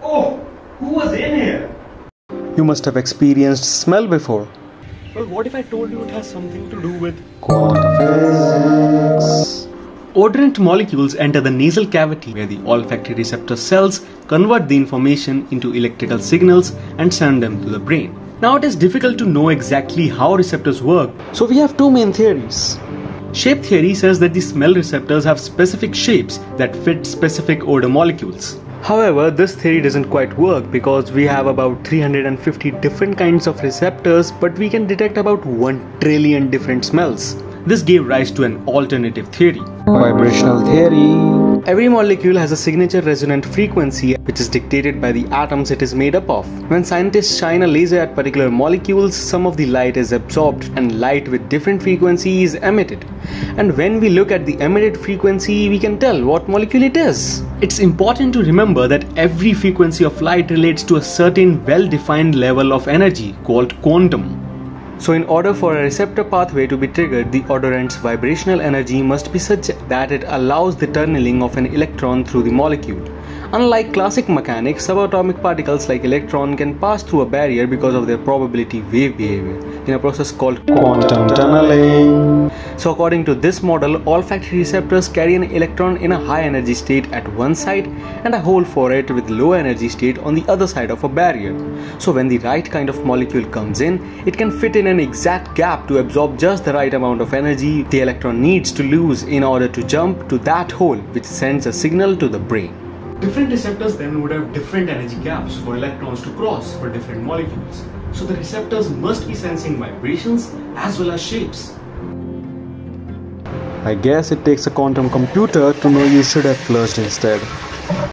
Oh, who was in here? You must have experienced smell before. Well, what if I told you it has something to do with Quantum physics. odorant molecules enter the nasal cavity where the olfactory receptor cells convert the information into electrical signals and send them to the brain. Now it is difficult to know exactly how receptors work. So we have two main theories. Shape theory says that the smell receptors have specific shapes that fit specific odor molecules. However, this theory doesn't quite work because we have about 350 different kinds of receptors, but we can detect about 1 trillion different smells. This gave rise to an alternative theory. Vibrational theory. Every molecule has a signature resonant frequency which is dictated by the atoms it is made up of. When scientists shine a laser at particular molecules, some of the light is absorbed and light with different frequency is emitted. And when we look at the emitted frequency, we can tell what molecule it is. It's important to remember that every frequency of light relates to a certain well-defined level of energy called quantum. So in order for a receptor pathway to be triggered, the odorant's vibrational energy must be such that it allows the tunneling of an electron through the molecule. Unlike classic mechanics, subatomic particles like electron can pass through a barrier because of their probability wave behavior in a process called Quantum tunneling. So according to this model, olfactory receptors carry an electron in a high energy state at one side and a hole for it with low energy state on the other side of a barrier. So when the right kind of molecule comes in, it can fit in an exact gap to absorb just the right amount of energy the electron needs to lose in order to jump to that hole, which sends a signal to the brain. Different receptors then would have different energy gaps for electrons to cross for different molecules. So the receptors must be sensing vibrations as well as shapes. I guess it takes a quantum computer to know you should have flushed instead.